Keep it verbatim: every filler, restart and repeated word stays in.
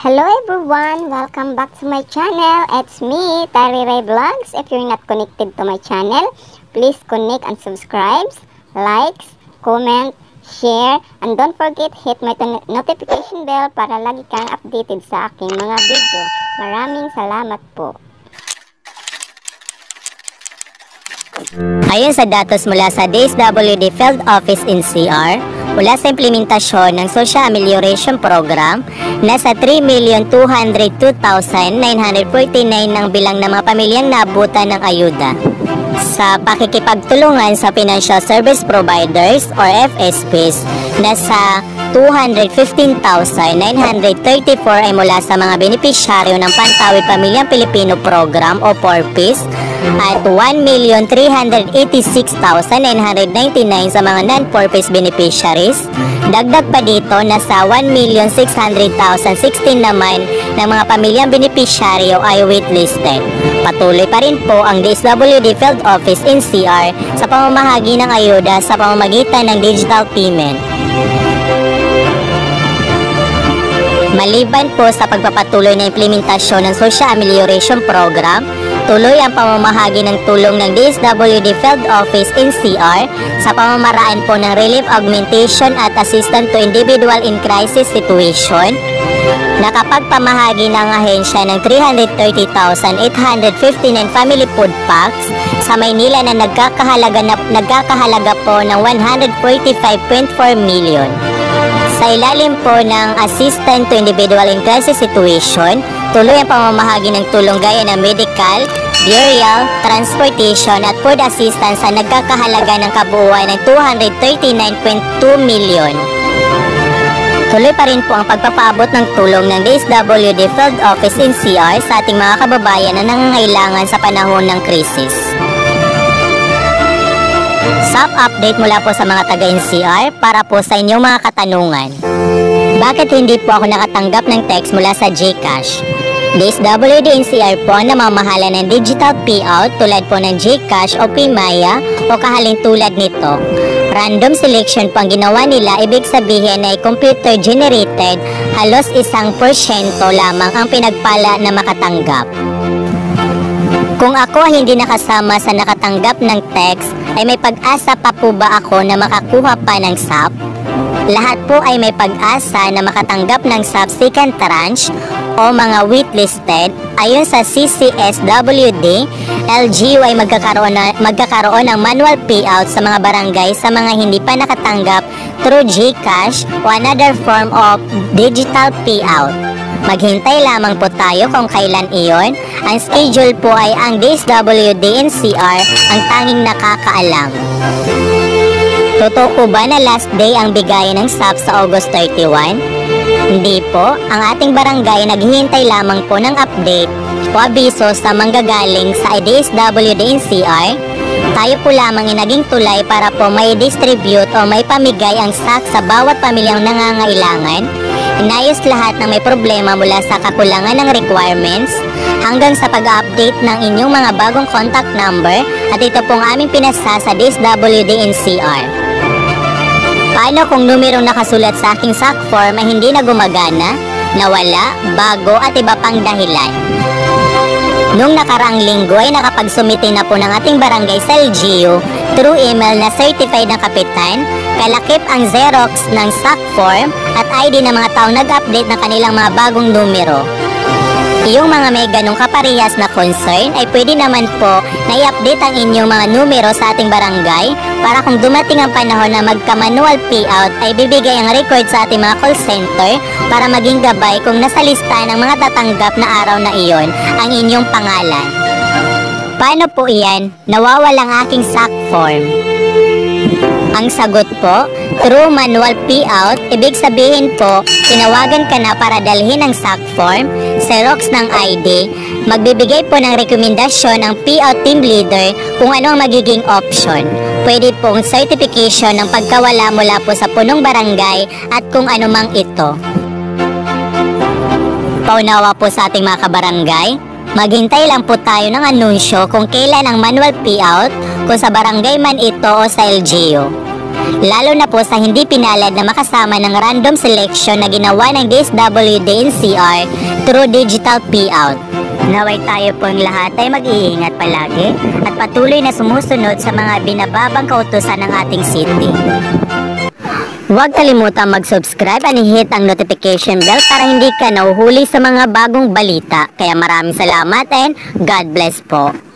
Hello everyone! Welcome back to my channel. It's me, Terry Ray Vlogs. If you're not connected to my channel, please connect and subscribe, likes, comment, share, and don't forget hit my notification bell para lagi kang updated sa aking mga video. Maraming salamat po. Ayon sa datos mula sa D S W D Field Office N C R, mula sa implementasyon ng Social Amelioration Program, nasa three million two hundred two thousand nine hundred forty-nine ang bilang ng mga pamilyang naabutan ng ayuda. Sa pakikipagtulungan sa Financial Service Providers or F S Ps, nasa two hundred fifteen thousand nine hundred thirty-four ay mula sa mga benepisyaryo ng Pantawid Pamilyang Pilipino Program o P O R P I S at one million three hundred eighty-six thousand nine hundred ninety-nine sa mga non-P O R P I S beneficiaries. Dagdag pa dito, nasa one million six hundred thousand sixteen naman ng mga pamilyang benepisyaryo ay waitlisted. Patuloy pa rin po ang D S W D Field Office N C R sa pamamahagi ng ayuda sa pamamagitan ng digital payment. Maliban po sa pagpapatuloy na implementasyon ng Social Amelioration Program, tuloy ang pamamahagi ng tulong ng D S W D Field Office N C R sa pamamaraan po ng Relief Augmentation at Assistance to Individual in Crisis Situation. Nakapagpamahagi ng ahensya ng three hundred thirty thousand eight hundred fifty-nine family food packs sa Maynila na nagkakahalaga, na, nagkakahalaga po ng one hundred forty-five point four million. Sa ilalim po ng Assistance to Individual in Crisis Situation, tuloy ang pamamahagi ng tulong gaya ng medical, burial, transportation at food assistance sa nagkakahalaga ng kabuuan ng two hundred thirty-nine point two million. Tuloy pa rin po ang pagpapaabot ng tulong ng D S W D Field Office N C R sa ating mga kababayan na nangangailangan sa panahon ng krisis. S A P update mula po sa mga taga-N C R para po sa inyong mga katanungan. Bakit hindi po ako nakatanggap ng text mula sa GCash? D S W D N C R po ang namamahala ng digital payout tulad po ng GCash o Paymaya o kahalin tulad nito. Random selection po ang ginawa nila, ibig sabihin ay computer generated, halos isang porsyento lamang ang pinagpala na makatanggap. Kung ako hindi nakasama sa nakatanggap ng text, ay may pag-asa pa po ba ako na makakuha pa ng S A P? Lahat po ay may pag-asa na makatanggap ng S A P second tranche o mga waitlisted. Ayon sa C C S W D, L G U ay magkakaroon, na, magkakaroon ng manual payout sa mga barangay sa mga hindi pa nakatanggap through GCash o another form of digital payout. Maghintay lamang po tayo kung kailan iyon. Ang schedule po ay ang D S W D N C R ang tanging nakakaalam. Totoo po ba na last day ang bigayan ng S A P sa August thirty-one? Hindi po. Ang ating barangay naghihintay lamang po ng update o abiso sa manggagaling sa D S W D N C R. Tayo po lamang ay naging tulay para po may distribute o may pamigay ang S A C sa bawat pamilyang nangangailangan. Inayos lahat ng may problema mula sa kakulangan ng requirements hanggang sa pag-update ng inyong mga bagong contact number, at ito pong aming pinasa sa D S W D N C R. Paano kung numerong nakasulat sa aking S A C form ay hindi na gumagana, nawala, bago at iba pang dahilan? Noong nakaraang linggo ay nakapagsumite na po ng ating barangay sa L G U through email na certified ng kapitan, kalakip ang Xerox ng S A C form at I D ng mga taong nag-update ng kanilang mga bagong numero. Iyong mga may ganong kaparehas na concern ay pwede naman po na i-update ang inyong mga numero sa ating barangay para kung dumating ang panahon na magka-manual payout ay bibigay ang record sa ating mga call center para maging gabay kung nasa lista ng mga tatanggap na araw na iyon ang inyong pangalan. Paano po iyan? Nawawalang aking S A C form. Ang sagot po, through manual payout, ibig sabihin po, tinawagan ka na para dalhin ang S A C form, Xerox ng I D, magbibigay po ng rekomendasyon ng payout team leader kung ano ang magiging option. Pwede pong certification ng pagkawala mula po sa punong barangay at kung ano mang ito. Paunawa po sa ating mga kabarangay, maghintay lang po tayo ng anunsyo kung kailan ang manual payout, kung sa barangay man ito o sa L G U. lalo na po sa hindi pinalad na makasama ng random selection na ginawa ng D S W D N C R through digital payout. Naway tayo pong lahat ay mag-iingat palagi at patuloy na sumusunod sa mga binababang kautusan ng ating city. Huwag kalimutan mag-subscribe at i-hit ang notification bell para hindi ka nauhuli sa mga bagong balita. Kaya maraming salamat and God bless po.